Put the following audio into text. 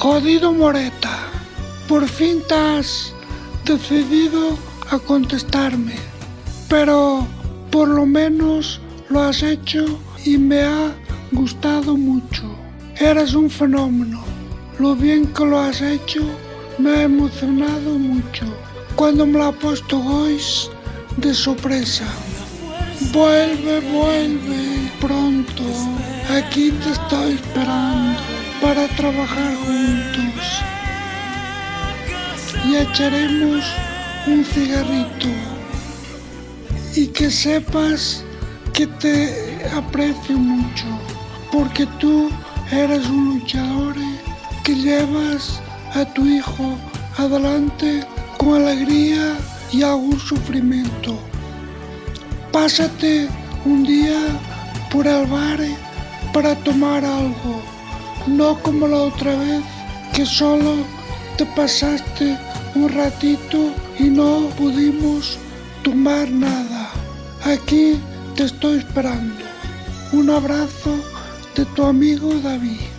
Jodido Moreta, por fin te has decidido a contestarme, pero por lo menos lo has hecho y me ha gustado mucho. Eres un fenómeno. Lo bien que lo has hecho me ha emocionado mucho. Cuando me lo ha puesto Gois de sorpresa. Vuelve pronto. Aquí te estoy esperando para trabajar juntos. Y echaremos un cigarrito. Y que sepas que te aprecio mucho, porque tú eres un luchador que llevas a tu hijo adelante con alegría y algún sufrimiento. Pásate un día por el bar para tomar algo, no como la otra vez que solo te pasaste un ratito y no pudimos tomar nada. Aquí te estoy esperando. Un abrazo de tu amigo David.